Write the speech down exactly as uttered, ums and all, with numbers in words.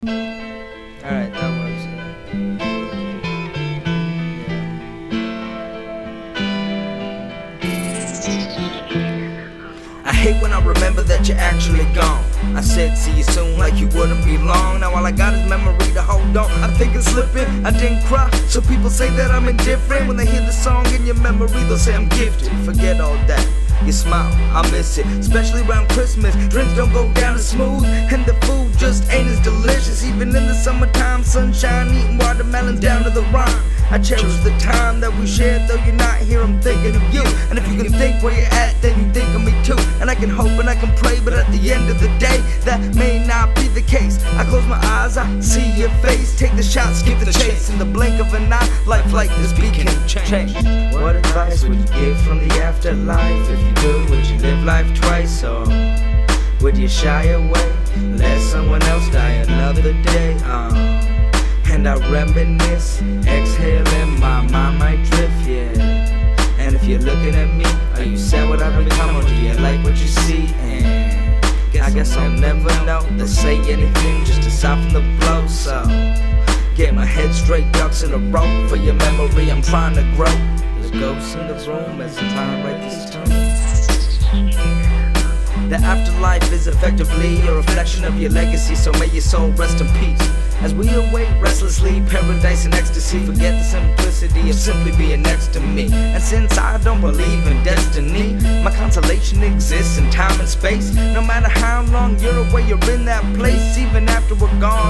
Alright, that works. I hate when I remember that you're actually gone. I said see you soon like you wouldn't be long. Now all I got is memory to hold on. I'm thinking slipping, I didn't cry, so people say that I'm indifferent. When they hear the song in your memory, they'll say I'm gifted. Forget all that, you smile, I miss it, especially around Christmas. Drinks don't go down as smooth, and the food just ain't as delicious. Even in the summertime, sunshine, eating watermelon down to the rhyme. I cherish the time that we shared, though you're not here, I'm thinking of you. And if you can think where you're at, then you think of me too. And I can hope and I can pray, but at the end of the day, that may not be the case. I close my eyes, I see your face, take the shot, skip the chase. In the blink of an eye, life like this can change. What advice would you give from the afterlife? If you could, would you live life twice? Or would you shy away, let someone else die another day? Uh, And I reminisce, exhaling, my mind might drift, yeah. And if you're looking at me, are you sad what I've become, or do you like what you see? And I guess I'll never know to say anything just to soften the blow. So get my head straight, ducks in a row. For your memory, I'm trying to grow. There's ghosts in the room as I'm trying to write this tune. The afterlife is effectively a reflection of your legacy, so may your soul rest in peace. As we await restlessly, paradise and ecstasy, forget the simplicity of simply being next to me. And since I don't believe in destiny, my consolation exists in time and space. No matter how long you're away, you're in that place. Even after we're gone,